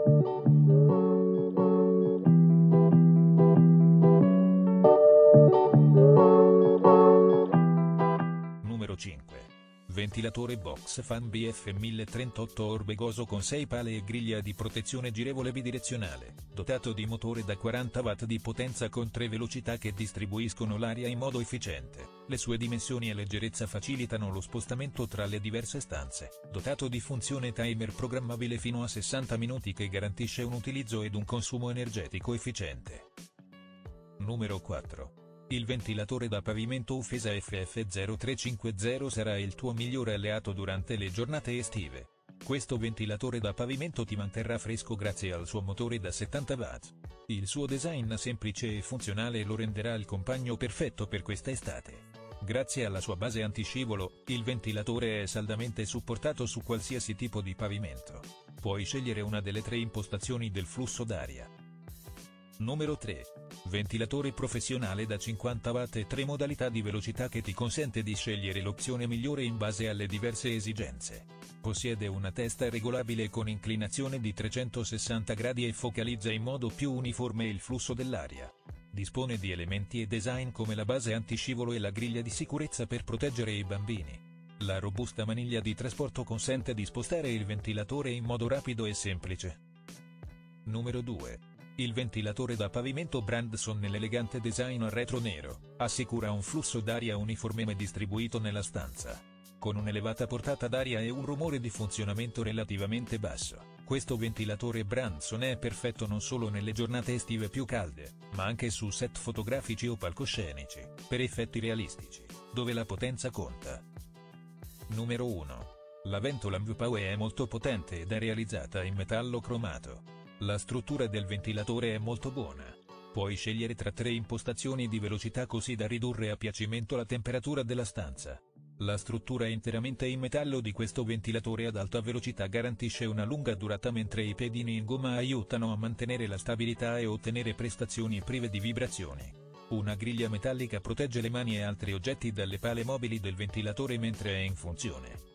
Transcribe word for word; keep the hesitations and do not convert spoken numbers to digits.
Numero cinque. Ventilatore Box Fan B F mille trentotto Orbegoso con sei pale e griglia di protezione girevole bidirezionale, dotato di motore da quaranta watt di potenza con tre velocità che distribuiscono l'aria in modo efficiente. Le sue dimensioni e leggerezza facilitano lo spostamento tra le diverse stanze, dotato di funzione timer programmabile fino a sessanta minuti che garantisce un utilizzo ed un consumo energetico efficiente. Numero quattro. Il ventilatore da pavimento Ufesa F F zero tre cinque zero sarà il tuo migliore alleato durante le giornate estive. Questo ventilatore da pavimento ti manterrà fresco grazie al suo motore da settanta watt. Il suo design semplice e funzionale lo renderà il compagno perfetto per questa estate. Grazie alla sua base antiscivolo, il ventilatore è saldamente supportato su qualsiasi tipo di pavimento. Puoi scegliere una delle tre impostazioni del flusso d'aria. Numero tre. Ventilatore professionale da cinquanta watt e tre modalità di velocità che ti consente di scegliere l'opzione migliore in base alle diverse esigenze. Possiede una testa regolabile con inclinazione di trecentosessanta gradi e focalizza in modo più uniforme il flusso dell'aria. Dispone di elementi e design come la base antiscivolo e la griglia di sicurezza per proteggere i bambini. La robusta maniglia di trasporto consente di spostare il ventilatore in modo rapido e semplice. Numero due. Il ventilatore da pavimento Brandson nell'elegante design retro nero, assicura un flusso d'aria uniforme e distribuito nella stanza. Con un'elevata portata d'aria e un rumore di funzionamento relativamente basso, questo ventilatore Brandson è perfetto non solo nelle giornate estive più calde, ma anche su set fotografici o palcoscenici, per effetti realistici, dove la potenza conta. Numero uno. La ventola M V Power è molto potente ed è realizzata in metallo cromato. La struttura del ventilatore è molto buona. Puoi scegliere tra tre impostazioni di velocità così da ridurre a piacimento la temperatura della stanza. La struttura interamente in metallo di questo ventilatore ad alta velocità garantisce una lunga durata mentre i pedini in gomma aiutano a mantenere la stabilità e ottenere prestazioni prive di vibrazioni. Una griglia metallica protegge le mani e altri oggetti dalle pale mobili del ventilatore mentre è in funzione.